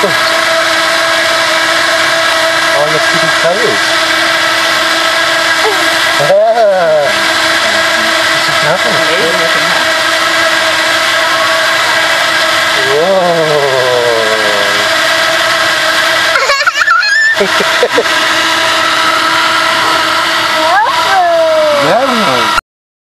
On the pretty colors. This is nothing. Amazing looking, huh? Whoa.